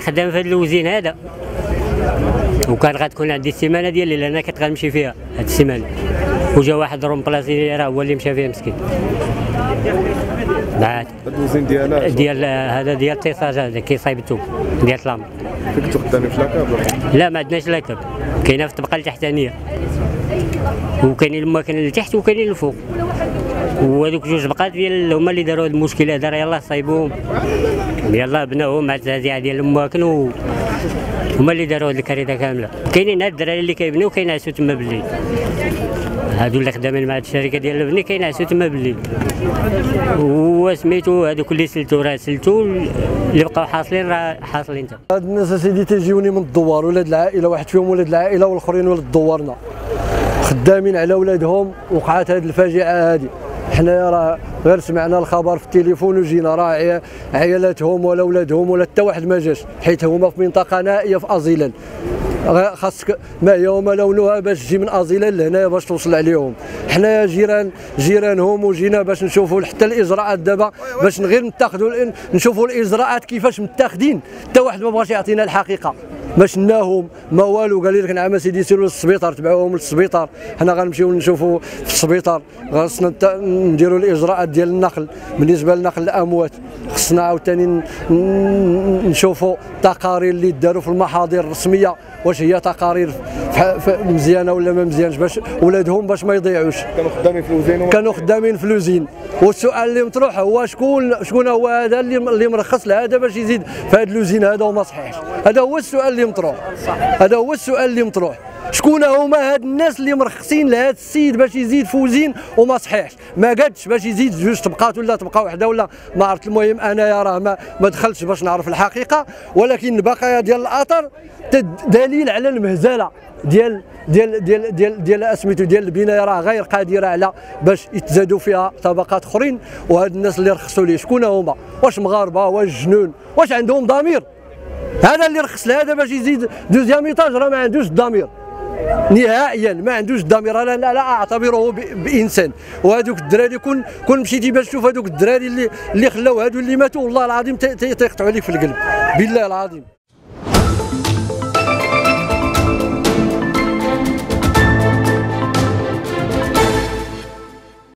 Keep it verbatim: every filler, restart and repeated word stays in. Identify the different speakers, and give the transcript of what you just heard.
Speaker 1: خدام في هذا الوزين هذا، وكان غتكون عندي السيمانه ديالي اللي انا كنت غنمشي فيها هذه السيمانه، وجا واحد رومبلاسي راه هو اللي مشى فيها مسكين. بعد
Speaker 2: هذا الوزين ديالها
Speaker 1: ديال هذا ديال التيساج هذا كيصايبتو ديال الطلام.
Speaker 2: فين كنتو خدامين في لاكاب؟
Speaker 1: لا ما عندناش لاكاب، كاينه في الطبقه التحتانيه، وكاينين الاماكن لتحت وكاينين الفوق، وهذوك جوج بقات ديال هما اللي داروا هذا المشكل هذا، راه يلاه صايبوهم يلاه بناوهم مع التزعزع ديال الاماكن، هما اللي داروا هذه الكريده كامله. كاينين هاد الدراري اللي كيبنيو كينعسوا تما بالليل، هادو اللي خدامين مع هاد الشركه ديال البني كينعسوا تما بالليل، وسميتو هادوك اللي سلتو راه سلتو، اللي بقاو حاصلين راه حاصلين حتى.
Speaker 3: هاد الناس اسيدي تيجيوني من الدوار، ولاد العائله واحد فيهم ولاد العائله والاخرين ولاد دوارنا خدامين على ولادهم، وقعت هاد الفاجعه هادي. حنايا راه غير سمعنا الخبر في التليفون وجينا، راه عيالاتهم ولا ولادهم ولا حتى واحد ما جاش، حيت هما في منطقه نائيه في ازيلان، خاصك ما هي وما لونها باش تجي من ازيلان لهنايا باش توصل عليهم. حنايا جيران جيرانهم وجينا باش نشوفوا حتى الاجراءات دابا، باش غير نتاخذوا نشوفوا الاجراءات كيفاش متاخدين، حتى واحد ما بغاش يعطينا الحقيقه، ما شناهم ما والو. قال لك نعم سيدي سيروا للسبيطار، تبعوهم للسبيطار، حنا غنمشيو نشوفوا في السبيطار، خصنا نديروا الاجراءات ديال النقل. بالنسبه لنقل الاموات خصنا عاوتاني نشوفوا التقارير اللي داروا في المحاضر الرسميه، واش هي تقارير مزيانه ولا ما مزيانش، باش ولادهم باش ما يضيعوش.
Speaker 2: كانوا خدامين في الوزين
Speaker 3: كانوا خدامين في الوزين. والسؤال اللي مطروح هو شكون شكون هو هذا اللي اللي مرخص لهذا باش يزيد في هذا الوزين هذا وما صحيحش؟ هذا هو السؤال اللي مطروح، هذا هو السؤال اللي مطروح. شكون هما هاد الناس اللي مرخصين لهذا السيد باش يزيد في وزين وما صحيحش؟ ما قادش باش يزيد جوج طبقات ولا طبقه واحده ولا ما عرفت. المهم انايا راه ما, ما دخلتش باش نعرف الحقيقه، ولكن البقايا ديال الاثر دليل على المهزله ديال ديال ديال ديال ديال اسميتو ديال البنايه، راه غير قادره على باش يتزادوا فيها طبقات اخرين. وهاد الناس اللي رخصوا ليه شكون هما؟ واش مغاربه؟ واش جنون؟ واش عندهم ضمير؟ هذا اللي رخص لهذا باش يزيد دوزيام ايطاج راه ما عندوش الضمير نهائيا، ما عندوش الضمير. انا لا, لا اعتبره بانسان. وهذوك الدراري كون كون مشيتي باش تشوف هذوك الدراري اللي اللي خلاو هذو اللي ماتوا، والله العظيم تيقطعوا عليك في القلب، بالله العظيم.